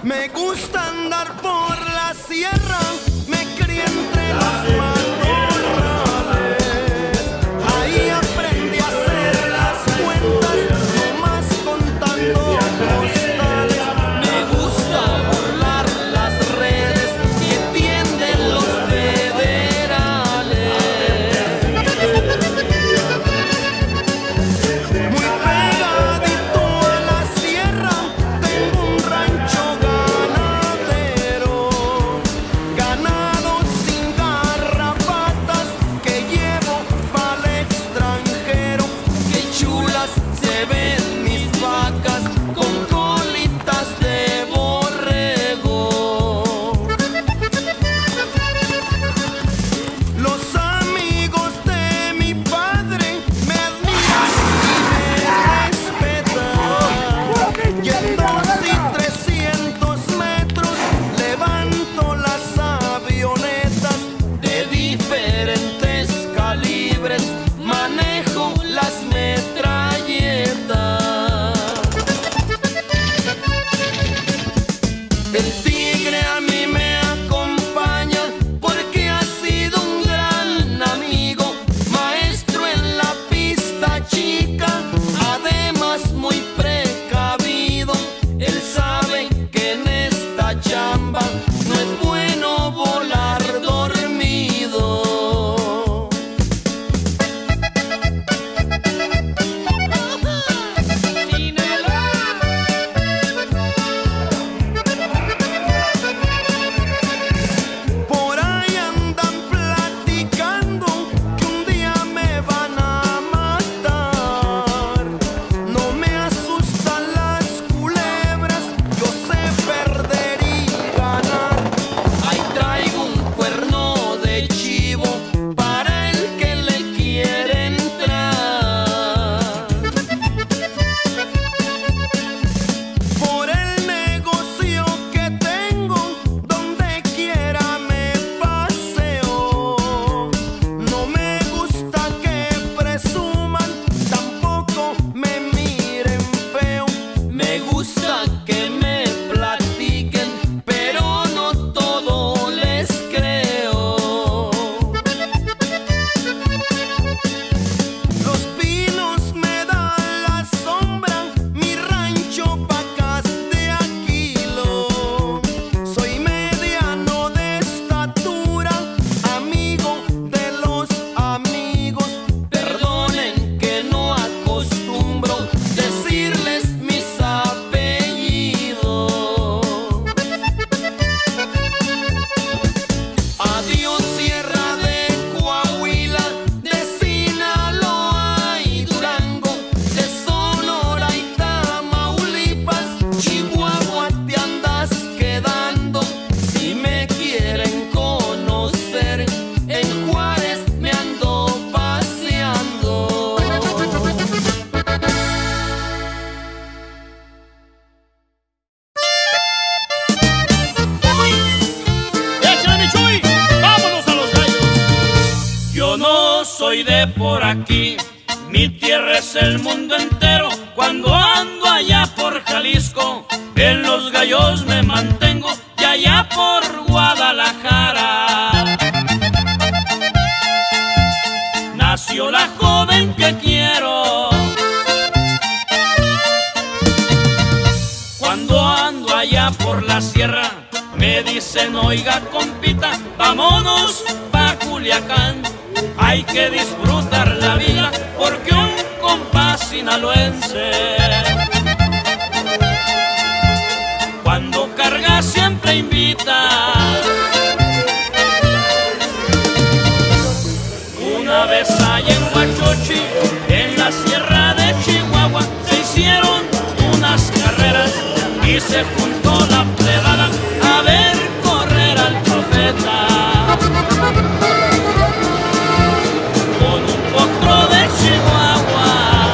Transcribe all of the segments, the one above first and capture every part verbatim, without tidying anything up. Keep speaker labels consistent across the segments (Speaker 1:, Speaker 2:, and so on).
Speaker 1: Me gusta andar por la sierra, me crié entre los matorrales. Ahí aprendí a hacer las cuentas, nomás contando postales. Me gusta burlar las redes que tienden los federales. Muy pegadito a la sierra, tengo un rancho ganadero, ganado sin garrapatas que llevo pa'l extranjero. Qué chulas se ven mis vacas con colitas de borrego. Los amigos de mi padre me admiran y me respetan. Y en dos y trescientos metros levanto las avionetas de diferentes calibres, manejo las metralletas. El tigre a mí me acompaña porque ha sido un gran amigo, maestro en la pista chica, además muy precavido. Él sabe que en esta chamba no es bueno volar dormido. Por ahí andan platicando que un día me van a matar. No me asustan las culebras, yo sé perder y ganar. Ahí traigo un cuerno de chivo para el que le quiere entrar. Por el negocio que tengo, donde quiera me paseo. No me gusta que presuman, tampoco me miren feo. Me gusta que me platiquen, pero no todo les creo. Los pinos me dan la sombra, mi rancho pacas de Aquilo. Soy mediano de estatura, amigo de los amigos. Perdonen que no acostumbro decirles mis apellidos. Adiós Sierra de Coahuila, de Sinaloa y Durango, de Sonora y Tamaulipas, Chihuahua te andas quedando. Si me quieren conocer, en Juárez me ando paseando.
Speaker 2: ¡Échale, mi Chuy! ¡Vámonos a los gallos! Yo no soy de por aquí, mi tierra es el mundo entero. Cuando ando allá por Jalisco, en los gallos me mantengo, y allá por Guadalajara nació la joven que quiero. Cuando ando allá por la sierra, me dicen, oiga compita, vámonos pa' Culiacán. Hay que disfrutar la vida porque un compa sinaloense, cuando carga siempre invita. Una vez allá en Huachochi, en la sierra de Chihuahua, se hicieron unas carreras y se juntó la plebada a ver correr al profeta. Con un potro de Chihuahua,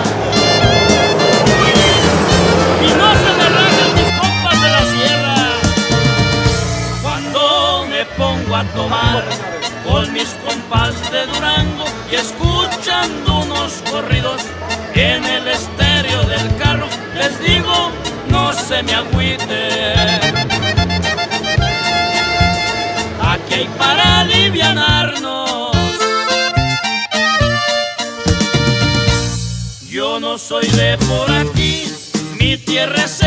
Speaker 2: y no se me rajan mis compas de la sierra. Cuando me pongo a tomar con mis compas de Durango y escuchando unos corridos en el estéreo del carro, les digo, no se me agüite. para alivianarnos. Yo no soy de por aquí, mi tierra es